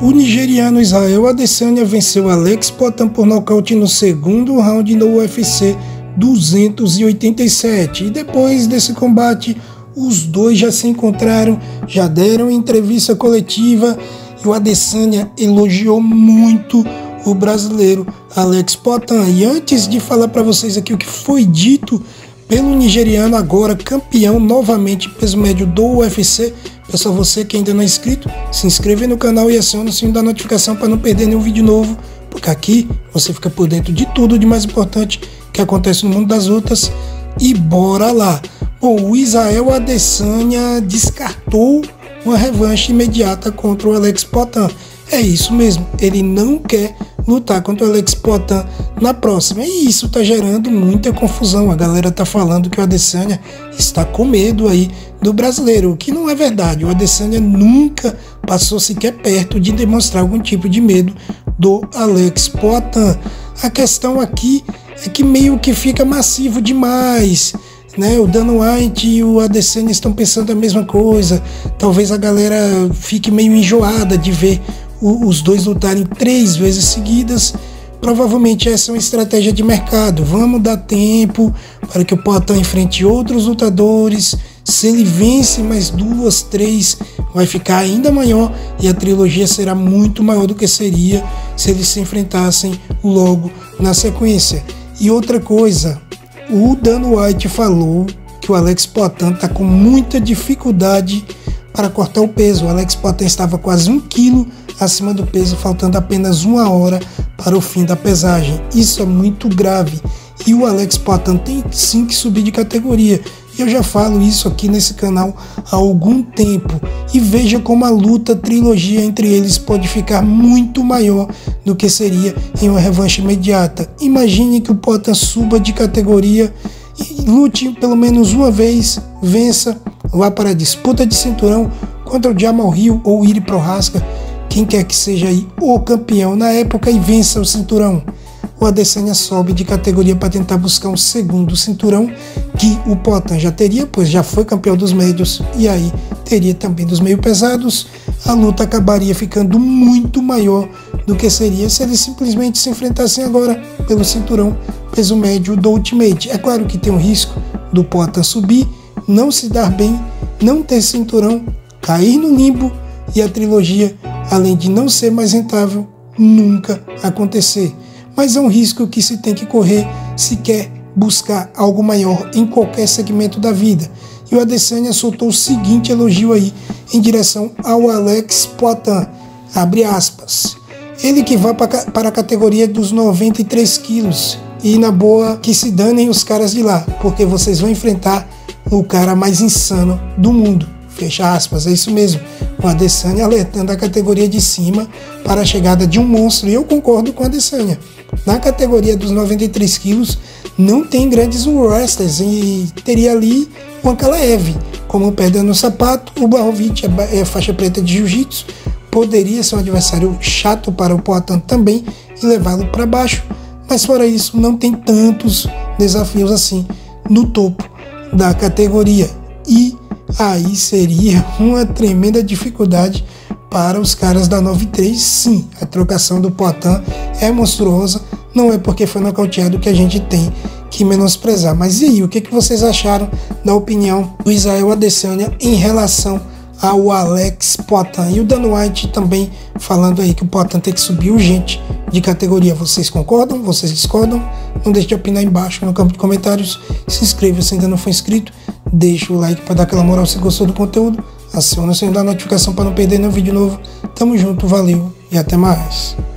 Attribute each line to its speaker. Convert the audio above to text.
Speaker 1: O nigeriano Israel Adesanya venceu Alex Poatan por nocaute no segundo round no UFC 287. E depois desse combate, os dois já se encontraram, já deram entrevista coletiva e o Adesanya elogiou muito o brasileiro Alex Poatan. E antes de falar para vocês aqui o que foi dito pelo nigeriano, agora campeão novamente peso médio do UFC, pessoal, você que ainda não é inscrito, se inscreve no canal e aciona o sininho da notificação para não perder nenhum vídeo novo, porque aqui você fica por dentro de tudo de mais importante que acontece no mundo das lutas. E bora lá! Bom, o Israel Adesanya descartou uma revanche imediata contra o Alex Poatan. É isso mesmo, ele não quer lutar contra o Alex Poatan na próxima. E isso tá gerando muita confusão. A galera tá falando que o Adesanya está com medo aí do brasileiro, o que não é verdade. O Adesanya nunca passou sequer perto de demonstrar algum tipo de medo do Alex Poatan. A questão aqui é que meio que fica massivo demais, né? O Dana White e o Adesanya estão pensando a mesma coisa. Talvez a galera fique meio enjoada de ver os dois lutarem 3 vezes seguidas. Provavelmente essa é uma estratégia de mercado. Vamos dar tempo para que o Poatan enfrente outros lutadores. Se ele vence mais 2, 3, vai ficar ainda maior e a trilogia será muito maior do que seria se eles se enfrentassem logo na sequência. E outra coisa, o Dana White falou que o Alex Poatan está com muita dificuldade para cortar o peso. O Alex Poatan estava quase 1 quilo acima do peso, faltando apenas 1 hora para o fim da pesagem. Isso é muito grave e o Alex Poatan tem sim que subir de categoria. E eu já falo isso aqui nesse canal há algum tempo. E veja como a luta trilogia entre eles pode ficar muito maior do que seria em uma revanche imediata. Imagine que o Poatan suba de categoria e lute pelo menos uma vez, vença, vá para a disputa de cinturão contra o Jamal Hill ou o Iri Prochazka, quem quer que seja aí o campeão na época, e vença o cinturão. O Adesanya sobe de categoria para tentar buscar um segundo cinturão que o Poatan já teria, pois já foi campeão dos médios e aí teria também dos meio pesados. A luta acabaria ficando muito maior do que seria se eles simplesmente se enfrentassem agora pelo cinturão peso médio do Ultimate. É claro que tem um risco do Poatan subir, não se dar bem, não ter cinturão, cair no limbo e a trilogia, além de não ser mais rentável, nunca acontecer. Mas é um risco que se tem que correr se quer buscar algo maior em qualquer segmento da vida. E o Adesanya soltou o seguinte elogio aí em direção ao Alex Poatan, abre aspas, ele que vai para a categoria dos 93 quilos e na boa que se danem os caras de lá, porque vocês vão enfrentar o cara mais insano do mundo, fecha aspas. É isso mesmo, o Adesanya alertando a categoria de cima para a chegada de um monstro. E eu concordo com o Adesanya. Na categoria dos 93 quilos não tem grandes wrestlers e teria ali o Ankalaev como pedra no sapato. O Blachowicz é faixa preta de jiu-jitsu, poderia ser um adversário chato para o Poatan também e levá-lo para baixo, mas fora isso não tem tantos desafios assim no topo da categoria. E aí seria uma tremenda dificuldade para os caras da 93. Sim, a trocação do Poatan é monstruosa, não é porque foi nocauteado que a gente tem que menosprezar. Mas e aí, o que vocês acharam da opinião do Israel Adesanya em relação ao Alex Poatan? E o Dan White também falando aí que o Poatan tem que subir urgente de categoria. Vocês concordam? Vocês discordam? Não deixe de opinar embaixo no campo de comentários. Se inscreva se ainda não for inscrito. Deixa o like para dar aquela moral se gostou do conteúdo. Aciona o sininho da notificação para não perder nenhum vídeo novo. Tamo junto, valeu e até mais.